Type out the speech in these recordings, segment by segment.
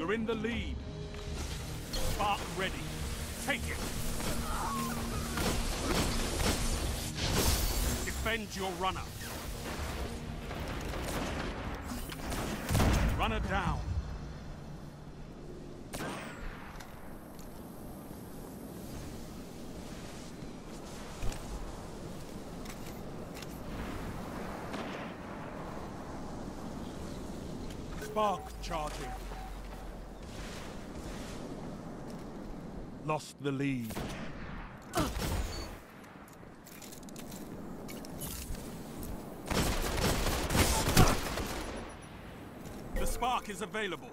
You're in the lead. Spark ready. Take it. Defend your runner. Runner down. Spark charging. Lost the lead. The spark is available.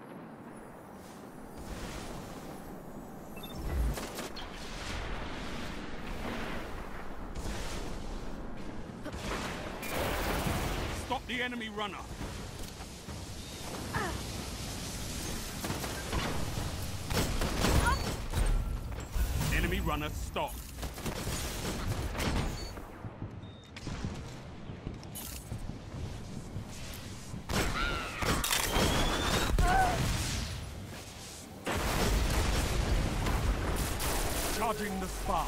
Stop the enemy runner. Enemy runner stop. Charging the spark.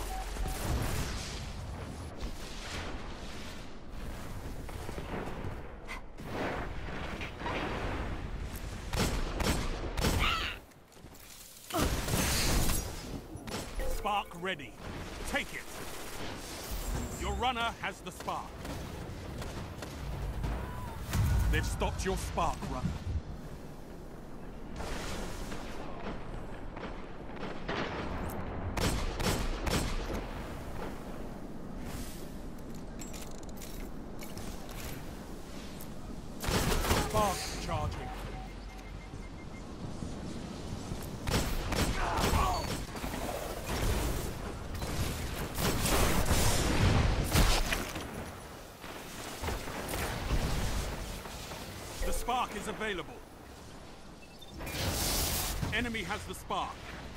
Spark ready. Take it. Your runner has the spark. They've stopped your spark runner. Spark charging. The spark is available. Enemy has the spark.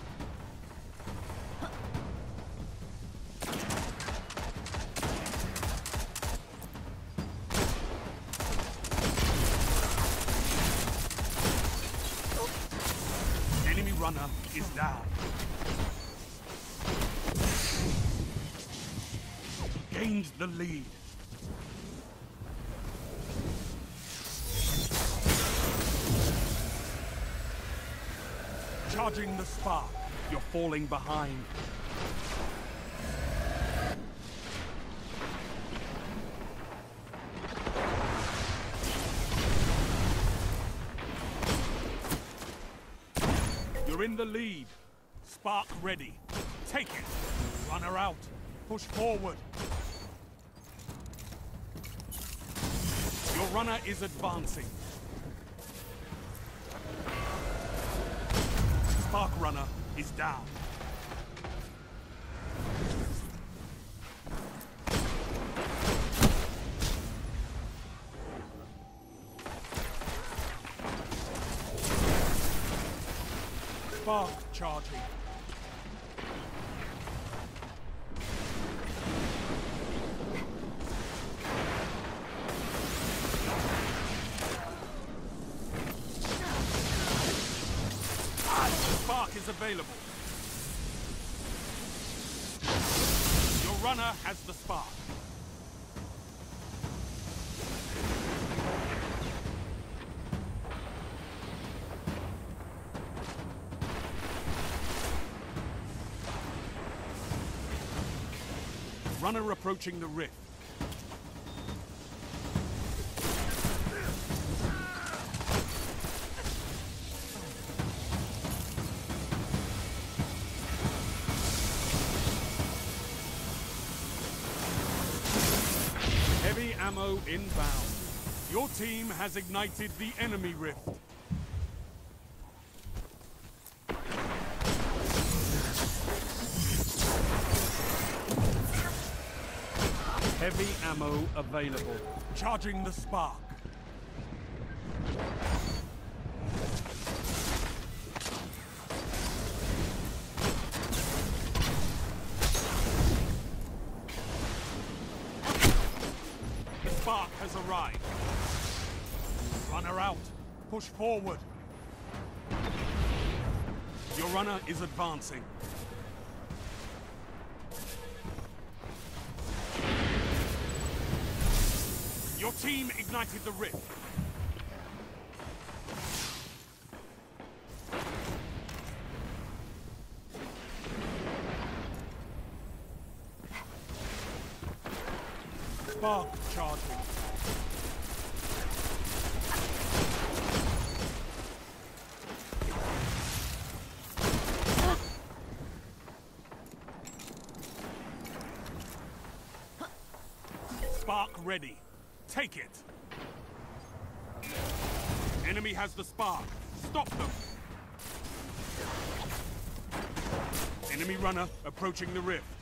Enemy runner is down. Gained the lead. Charging the spark. You're falling behind. You're in the lead. Spark ready. Take it. Runner out. Push forward. Your runner is advancing. Spark runner is down. Spark charging. Spark is available. Your runner has the spark. Runner approaching the rift. Heavy ammo inbound. Your team has ignited the enemy rift. Heavy ammo available. Charging the spark. The spark has arrived. Runner out. Push forward. Your runner is advancing. Your team ignited the rift. Spark charging. Spark ready. Take it. Enemy has the spark. Stop them. Enemy runner approaching the rift.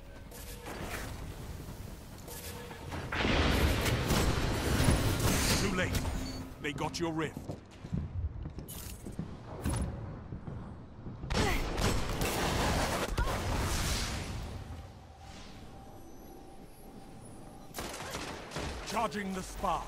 Too late. They got your rift. Charging the spark.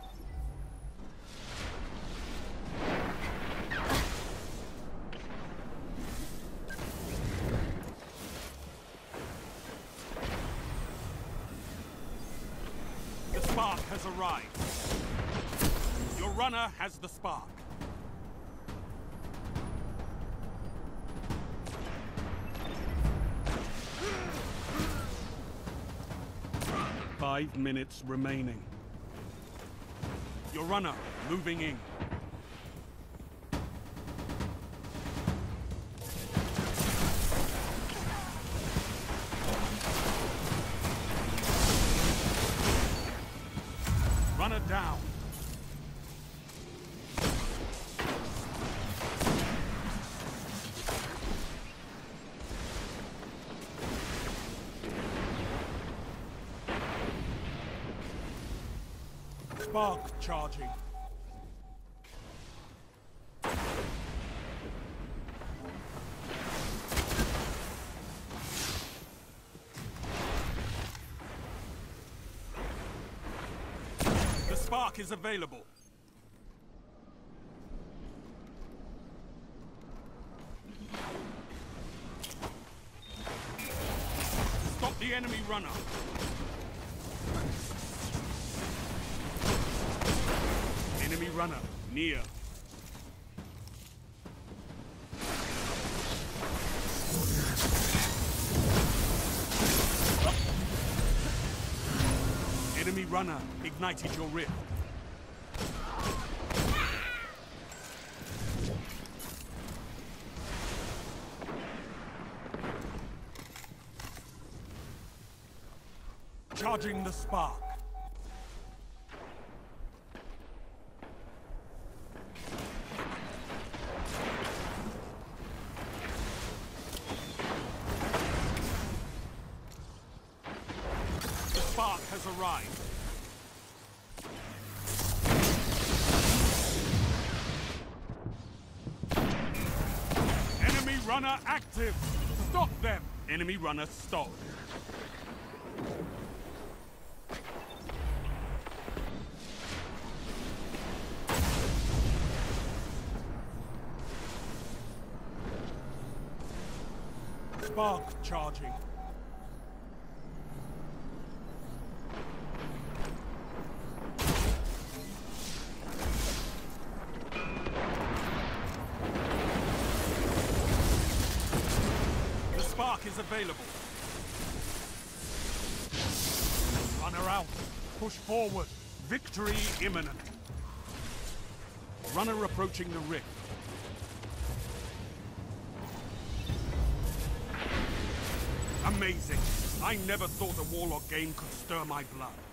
The spark has arrived. Your runner has the spark. Five minutes remaining. Your runner moving in. Runner down. Spark charging. The spark is available. Stop the enemy runner. Enemy runner, near. Enemy runner ignited your rift. Charging the spark. The spark has arrived. Enemy runner active. Stop them. Enemy runner stopped. Spark charging. The spark is available. Runner out. Push forward. Victory imminent. Runner approaching the rift. Amazing. I never thought a Warlock game could stir my blood.